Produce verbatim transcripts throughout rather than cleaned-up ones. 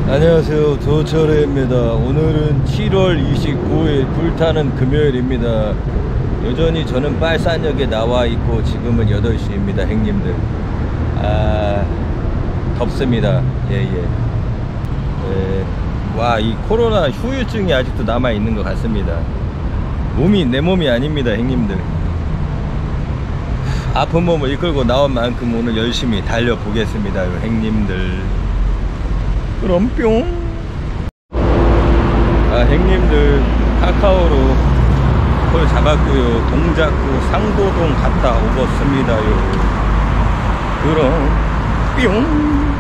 안녕하세요, 도철입니다. 오늘은 칠월 이십구일 불타는 금요일입니다. 여전히 저는 빨산역에 나와 있고 지금은 여덟 시입니다. 행님들, 아 덥습니다. 예예. 예. 와, 이 코로나 후유증이 아직도 남아 있는 것 같습니다. 몸이 내 몸이 아닙니다. 행님들, 아픈 몸을 이끌고 나온 만큼 오늘 열심히 달려보겠습니다. 행님들, 그럼 뿅. 아, 행님들, 카카오로 콜 잡았고요. 동작구 상도동 갔다 오겠습니다요. 그럼 뿅.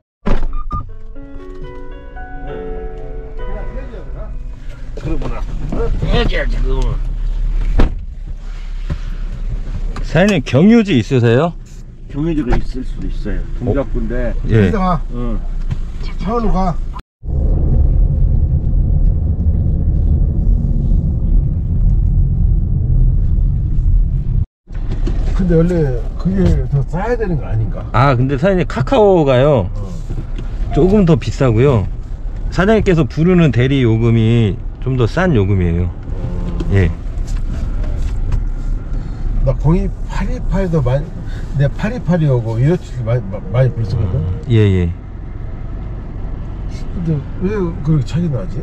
그러구나. 해야지 그거. 사장님, 경유지 있으세요? 경유지가 있을 수도 있어요. 동작구인데. 예. 응. 차로 가. 근데 원래 그게 더 싸야 되는 거 아닌가? 아, 근데 사장님, 카카오가요 어. 조금 더 비싸고요. 사장님께서 부르는 대리 요금이 좀 더 싼 요금이에요. 어. 예. 나 공이 팔이팔도 많이, 내 팔이팔이 오고 이렇게 많이 많이 불쓰거든. 예예. 근데 왜 그렇게 차이 나지?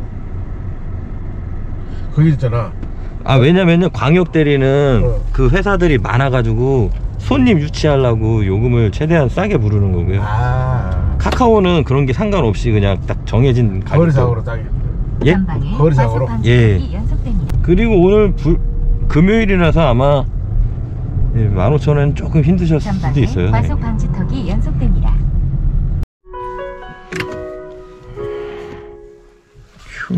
거기 있잖아. 아, 왜냐면요, 광역 대리는 어. 그 회사들이 많아가지고 손님 유치하려고 요금을 최대한 싸게 부르는 거고요. 아. 카카오는 그런 게 상관없이 그냥 딱 정해진 가격. 거리상으로 딱. 예? 거리상으로. 예. 그리고 오늘 불, 금요일이라서 아마 예, 만 오천 원 조금 힘드셨을 수도 있어요. 과속 방지턱이 연속됩니다. 휴.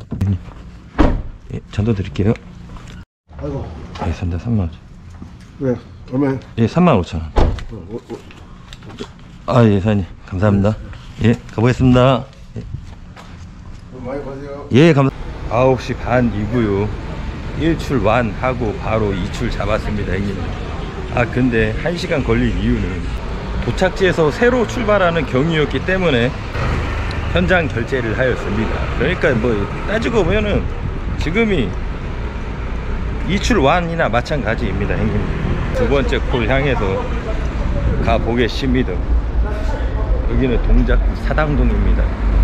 예, 전도 드릴게요. 아이고. 예, 산다 삼만 원. 왜? 얼마? 예, 삼만 오천 원. 어, 어, 어. 아, 예, 사장님, 감사합니다. 예, 가보겠습니다. 예, 많이 가세요. 예, 감사. 아홉 시 반이고요. 일출 완하고 바로 이출 잡았습니다, 형님. 아, 근데 한 시간 걸린 이유는 도착지에서 새로 출발하는 경유였기 때문에 현장 결제를 하였습니다. 그러니까 뭐 따지고 보면은 지금이 이출 완이나 마찬가지입니다, 형님. 두 번째 콜 향해서 가보겠습니다. 여기는 동작구 사당동입니다.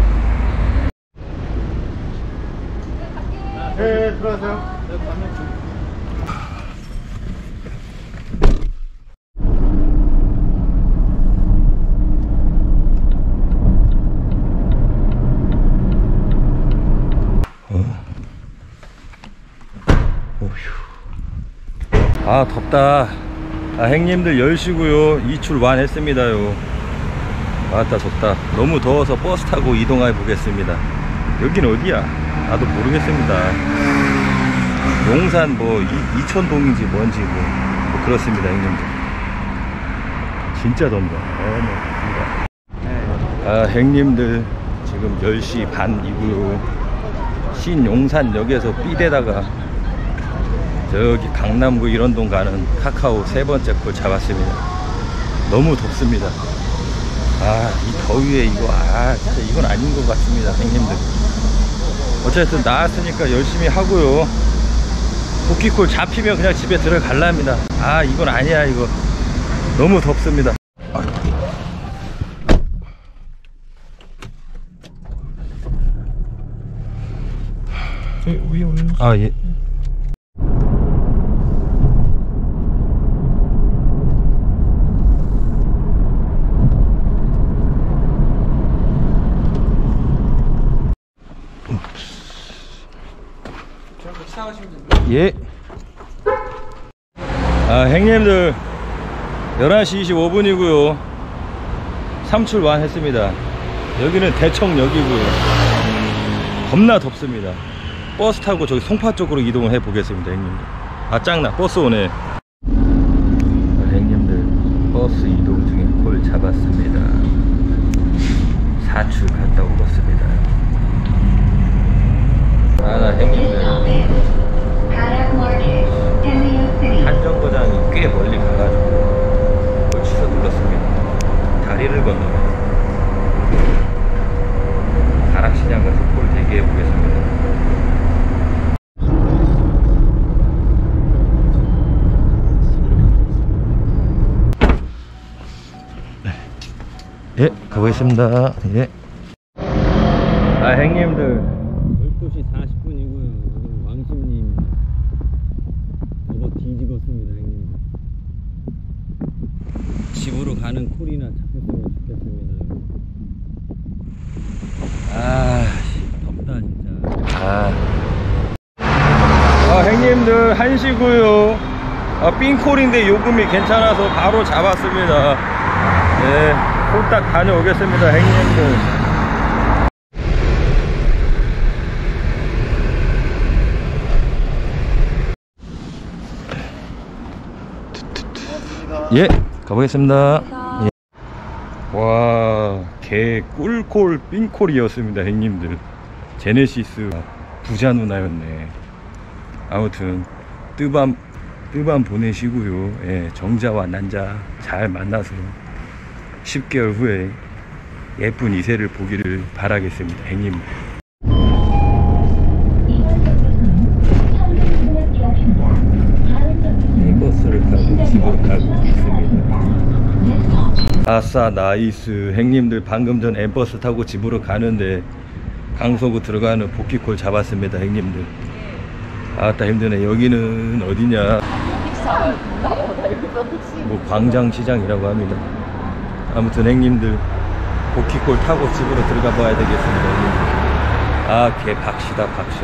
네, 들어가세요. 아, 덥다. 아, 행님들 열 시고요. 이출 완했습니다요. 아따, 덥다. 너무 더워서 버스 타고 이동해 보겠습니다. 여긴 어디야? 나도 모르겠습니다. 용산 뭐 이, 이천동인지 뭔지 뭐, 뭐 그렇습니다, 형님들. 진짜 덥다. 어, 아, 형님들, 지금 열 시 반이고요. 신용산역에서 B대다가 저기 강남구 일원동 가는 카카오 세 번째 콜 잡았습니다. 너무 덥습니다. 아, 이 더위에 이거, 아, 진짜 이건 아닌 것 같습니다, 형님들. 어쨌든 나왔으니까 열심히 하고요. 복귀콜 잡히면 그냥 집에 들어갈랍니다. 아, 이건 아니야. 이거 너무 덥습니다. 위에 올려. 아, 예. 예. 아, 형님들, 열한 시 이십오 분이고요 삼출 완했습니다. 여기는 대청역이고요. 겁나 덥습니다. 버스 타고 저기 송파 쪽으로 이동을 해 보겠습니다, 형님들. 아, 짱나. 버스 오네. 아, 형님들, 버스 이동 중에 콜 잡았습니다. 사출 갔다 오겠습니다. 아, 나 형님들, 한정거장이 꽤 멀리 가가지고 뭘 취소 눌렀습니다. 다리를 건너요. 가라. 예, 가보겠습니다. 예. 아, 형님들. 열두 시 사십 분이고요. 여기 왕십님. 저거 뒤집었습니다, 형님들. 집으로 가는 콜이나 잡혔으면 좋겠습니다. 아, 덥다, 진짜. 아. 아, 형님들, 한시고요. 아, 삥콜인데 요금이 괜찮아서 바로 잡았습니다. 네, 홀딱 다녀오겠습니다, 형님들. 예, 가보겠습니다. 예. 와, 개 꿀콜 삥콜이었습니다, 형님들. 제네시스 부자 누나였네. 아무튼 뜨밤 뜨밤 보내시고요. 예, 정자와 난자 잘 만나서 십 개월 후에 예쁜 이세를 보기를 바라겠습니다, 형님. 이 버스를 타고 집으로 가고 있습니다. 아싸, 나이스. 형님들, 방금 전 엠버스 타고 집으로 가는데 강서구 들어가는 복귀콜 잡았습니다, 형님들. 아따, 힘드네. 여기는 어디냐, 뭐 광장시장이라고 합니다. 아무튼 형님들, 복귀콜 타고 집으로 들어가 봐야 되겠습니다, 형님들. 아, 개 박시다, 박시.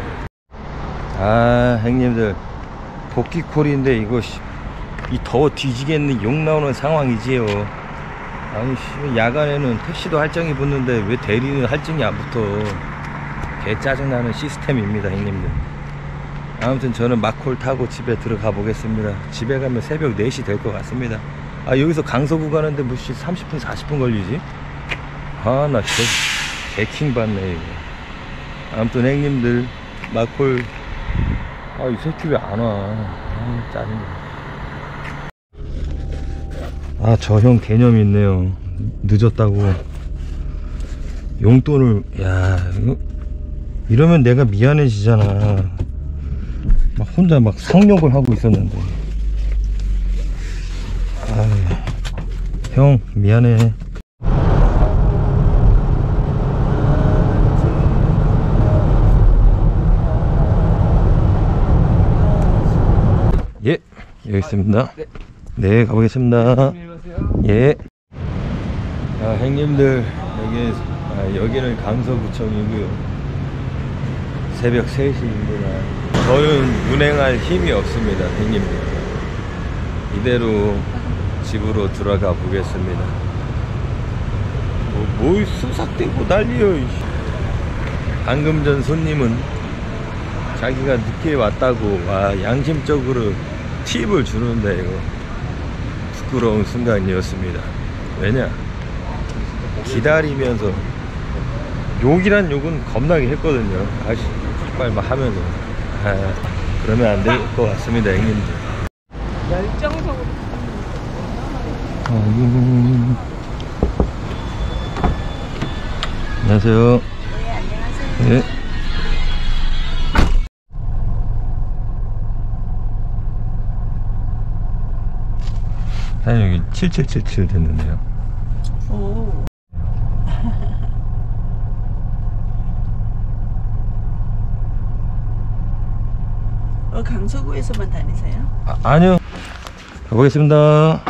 아, 형님들, 복귀콜인데 이거 이 더워 뒤지겠는 욕 나오는 상황이지요. 아니 씨, 야간에는 택시도 할증이 붙는데 왜 대리는 할증이 안 붙어. 개 짜증나는 시스템입니다, 형님들. 아무튼 저는 막콜 타고 집에 들어가 보겠습니다. 집에 가면 새벽 네 시 될 것 같습니다. 아, 여기서 강서구 가는데 무슨 삼십 분 사십 분 걸리지? 아, 나 개, 개킹 받네 이거. 아무튼 형님들, 막콜. 아, 이 새끼 왜 안 와? 아, 짜증나. 아, 저 형 개념 있네요. 늦었다고 용돈을. 야, 이거 이러면 내가 미안해지잖아. 막 혼자 막 상욕을 하고 있었는데. 아, 형 미안해. 예, 여기 있습니다. 네, 네, 가보겠습니다. 예. 아, 형님들, 여기, 아, 여기는 강서구청이고요. 새벽 세 시입니다. 저는 운행할 힘이 없습니다, 형님들. 이대로 집으로 들어가 보겠습니다. 뭐, 뭐 수삭대고 난리여. 방금 전 손님은 자기가 늦게 왔다고, 와, 양심적으로 팁을 주는데 이거 부끄러운 순간이었습니다. 왜냐, 기다리면서 욕이란 욕은 겁나게 했거든요. 아씨, 빨리 막 하면서. 아, 그러면 안 될 것 같습니다, 형님들. 열정적으로. 음... 안녕하세요. 네, 안녕하세요. 네. 사장님, 여기 칠칠칠칠 됐는데요. 오. 어, 강서구에서만 다니세요? 아, 아니요. 가보겠습니다.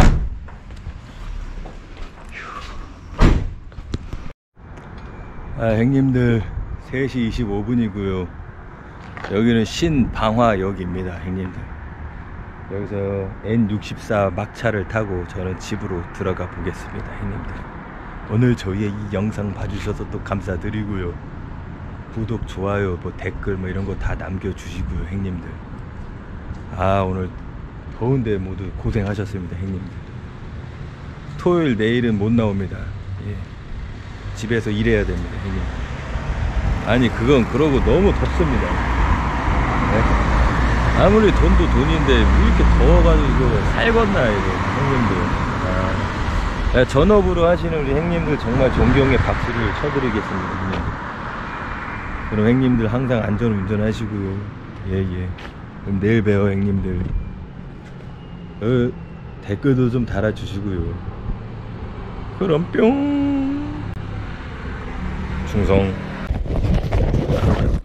아, 형님들, 세 시 이십오 분이고요 여기는 신방화역입니다, 형님들. 여기서 엔 육십사 막차를 타고 저는 집으로 들어가 보겠습니다, 형님들. 오늘 저희의 이 영상 봐주셔서 또 감사드리고요. 구독, 좋아요, 뭐 댓글 뭐 이런 거 다 남겨주시고요, 형님들. 아, 오늘 더운데 모두 고생하셨습니다, 형님들. 토요일 내일은 못 나옵니다. 예. 집에서 일해야 됩니다, 형님. 아니, 그건 그러고 너무 덥습니다. 네? 아무리 돈도 돈인데 왜 이렇게 더워가지고 이거 살겄나 이거, 형님들. 아, 전업으로 하시는 우리 형님들 정말 존경의 박수를 쳐드리겠습니다, 형님들. 그럼 형님들 항상 안전 운전하시고요. 예예. 그럼 내일 봬요, 형님들. 어, 댓글도 좀 달아주시고요. 그럼 뿅 충성.